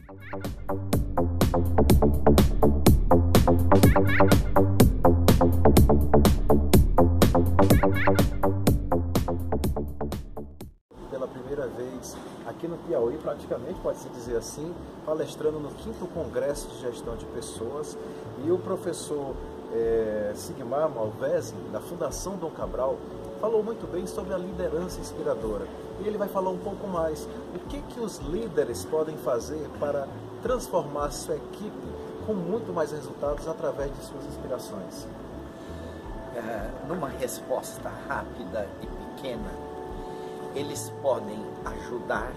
Pela primeira vez aqui no Piauí, praticamente pode-se dizer assim, palestrando no 5º Congresso de Gestão de Pessoas, e o professor Sigmar Malvesi, da Fundação Dom Cabral, falou muito bem sobre a liderança inspiradora. E ele vai falar um pouco mais o que os líderes podem fazer para transformar sua equipe com muito mais resultados através de suas inspirações. Numa resposta rápida e pequena, eles podem ajudar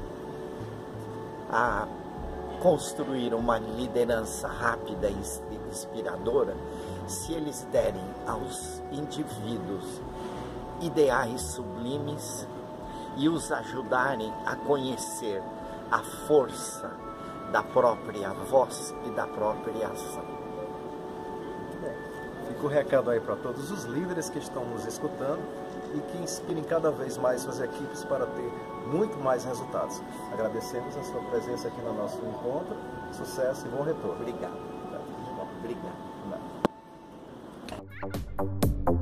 a construir uma liderança rápida e inspiradora se eles derem aos indivíduos ideais sublimes e os ajudarem a conhecer a força da própria voz e da própria ação. Fica o recado aí para todos os líderes que estão nos escutando e que inspirem cada vez mais suas equipes para ter muito mais resultados. Agradecemos a sua presença aqui no nosso encontro. Sucesso e bom retorno. Obrigado. Obrigado. Obrigado.